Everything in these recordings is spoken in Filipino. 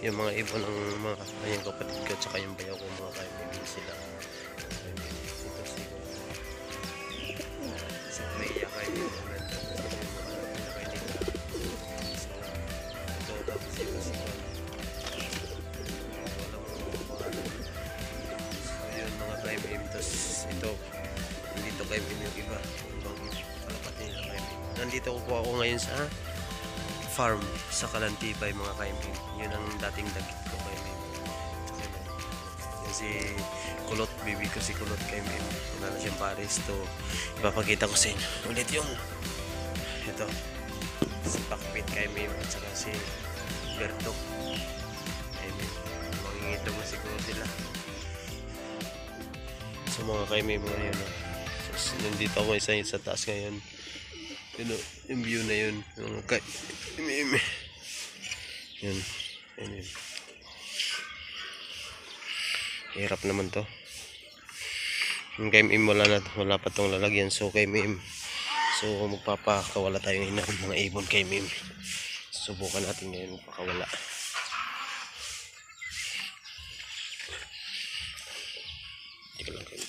yung mga ibon ng mga kanyang kapatid ko at saka yung bayaw ko mga kaibigan sila. Ito si Maya kaibigan ito tapos ito si yun mga kaibigan. Tapos ito dito kaibigan yung iba ibang kalapat nila kaibigan. Nandito po ako ngayon sa farm sa Kalantipay mga kaibigan. Yun ang dating dagit ko kaibigan. Yan si Kulot, bibi ko si Kulot kaibigan. Wala na siyang pares to. Ipapakita ko sa inyo ulit yung ito si Pakpit kaibigan at saka si Berto kaibigan. Mangingitog na siguro sila. So mga kaibigan mo yun. So, nandito ako isa sa taas ngayon. Yun, yung view na yun yung yun hirap naman to yung kay Mim wala pa tong lalagyan. So kay Mim magpapakawala tayo ng mga ibon kay Mim. Subukan natin ngayon magpakawala. Hindi ko lang kayo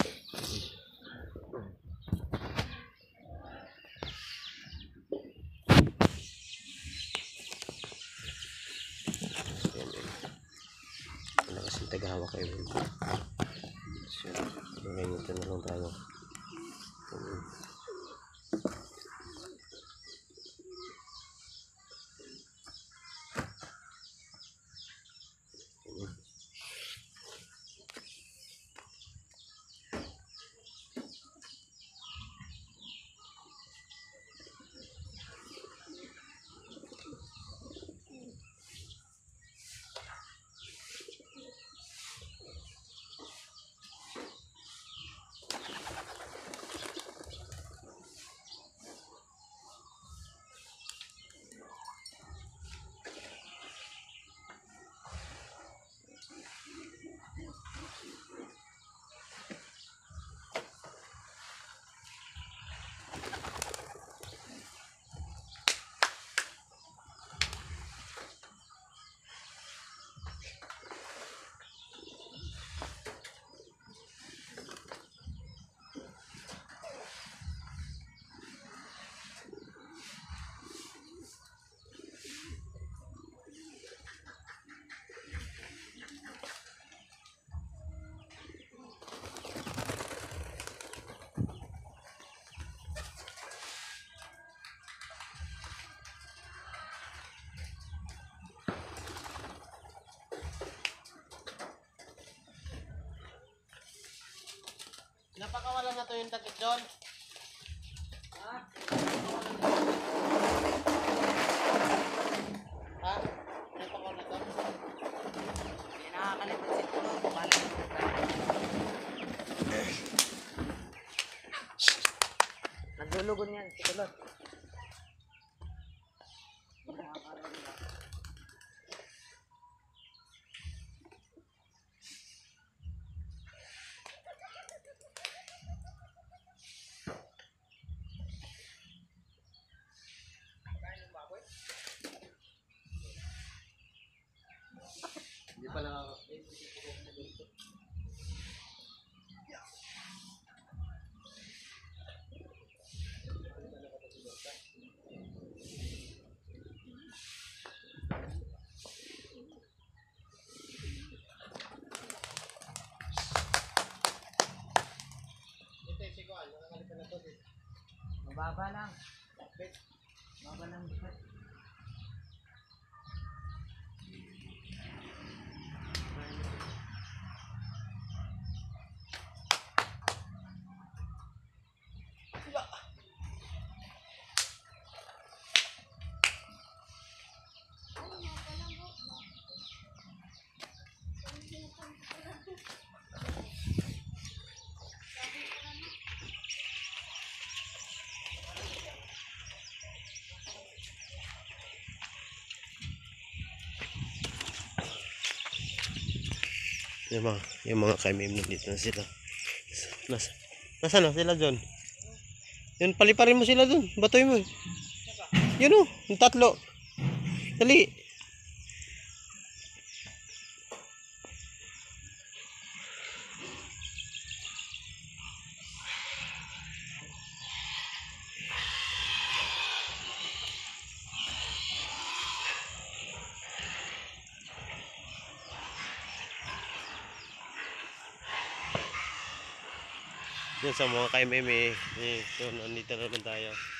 tagahawak kayo. So, ganito na lang tayo. Napakawalan na to yung takit doon. Ha? Ha? Napakawalan na to. Hindi nakakalimutan si Tulo. Naglulugon yan si Tulo. Hindi pala mababa lang. Mababa lang. Yung mga kaimim nandito na sila. Nasaan na sila dyan? Yun, paliparin mo sila dun. Batoy mo. Yun o, yung tatlo. Dali. Yun sa mga KMM eh. So, nandito na naman tayo.